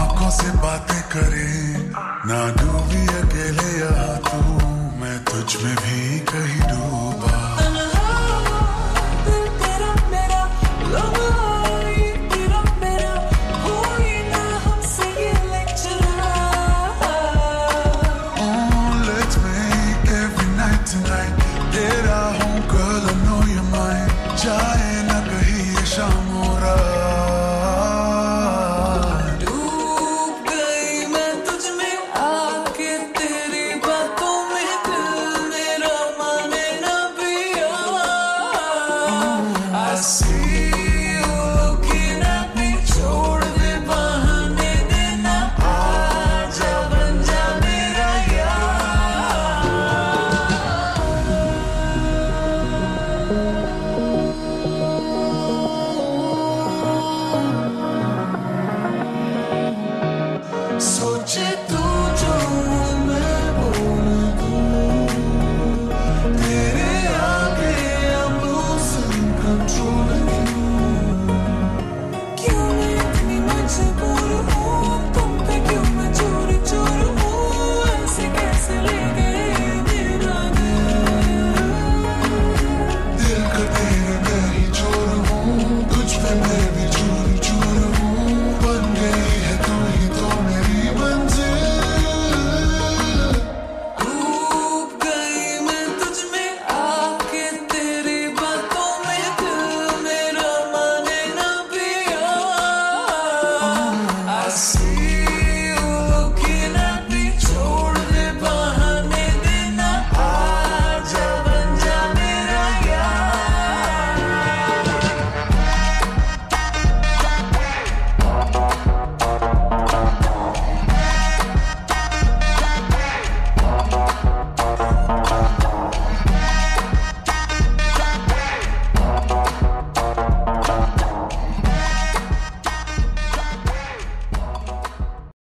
आंखों से बातें करे ना डूबी अकेले यहाँ तू मैं तुझ में भी कहीं डूबा तेरा हूँ girl I know you're mine जाए ना कहीं ये शाम और रात डूब गई मैं तुझ में आके तेरी बातों में दिल मेरा माने ना पिया I see you looking at me छोड़ दे बहाने देना आजा बन जा मेरा सोचे तू